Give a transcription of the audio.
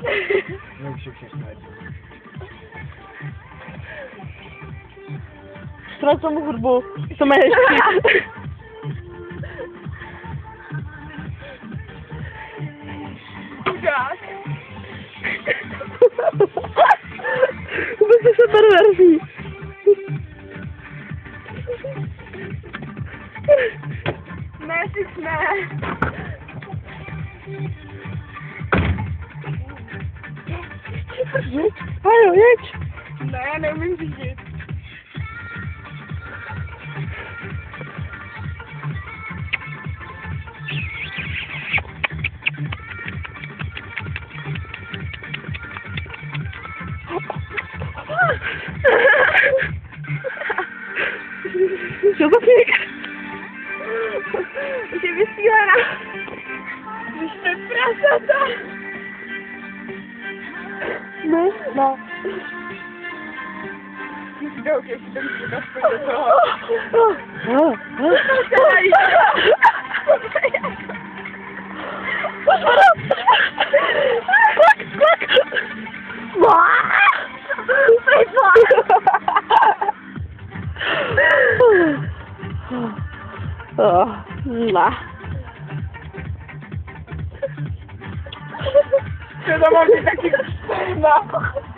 Jak się przestać. Stracą mu hurbu. To mężczyzn. Tak. Bo to się perwersji. Mesyczne. Jedź, Pajo, jedź. No ja nie umiem widzieć. Zobacz. I się wyspiła na... Wyśpę prasata. No, no. Widoki, jak się tam wydasz powiedzieć. La. To mam taki